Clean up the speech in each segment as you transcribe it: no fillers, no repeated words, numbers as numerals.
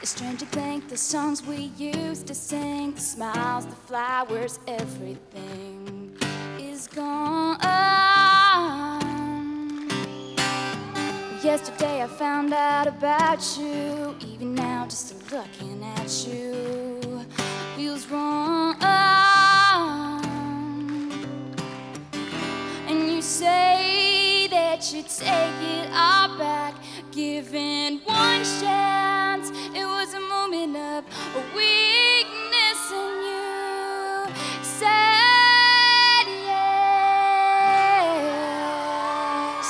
It's strange to think the songs we used to sing, the smiles, the flowers, everything is gone. Yesterday I found out about you. Even now just looking at you feels wrong. And you say that you take it all back, given one chance. It was a moment of weakness and you said yes.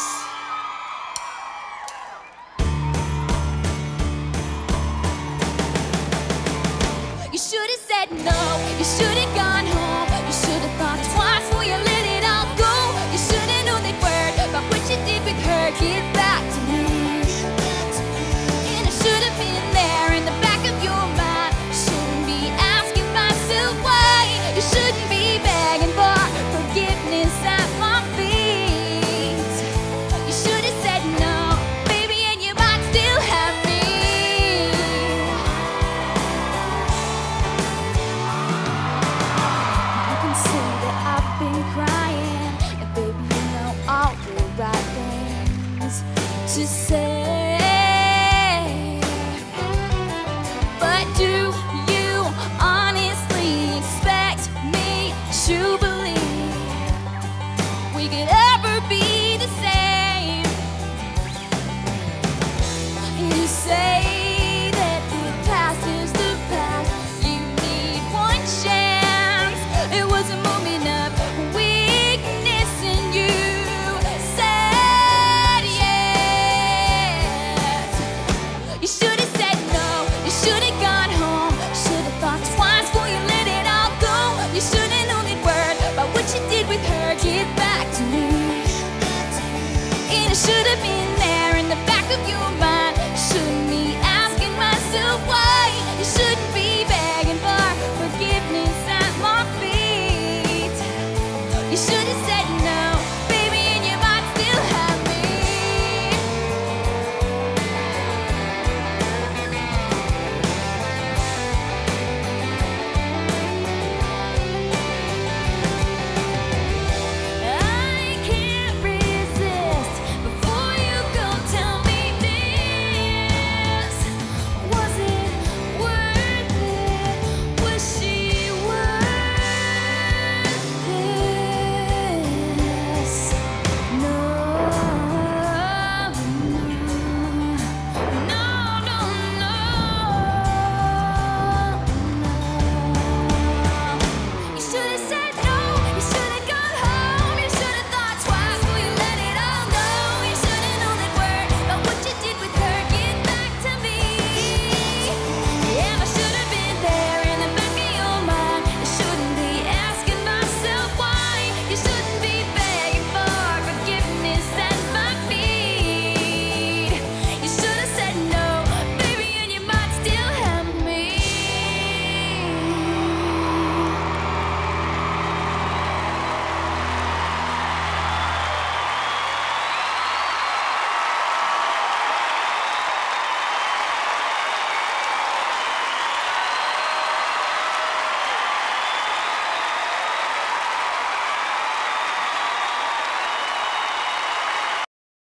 You should have said no, you should have gone home. You should have thought twice before you let it all go. You should have known that word about what you did with her. Get back to me. And I should have been there in the back of your mind. You shouldn't be asking myself why. You shouldn't be begging for forgiveness at my feet. You should have said no, baby, and you might still have me. You can see that I've been crying, and baby, you know all the right things to say. But do you honestly expect me to believe we could ever be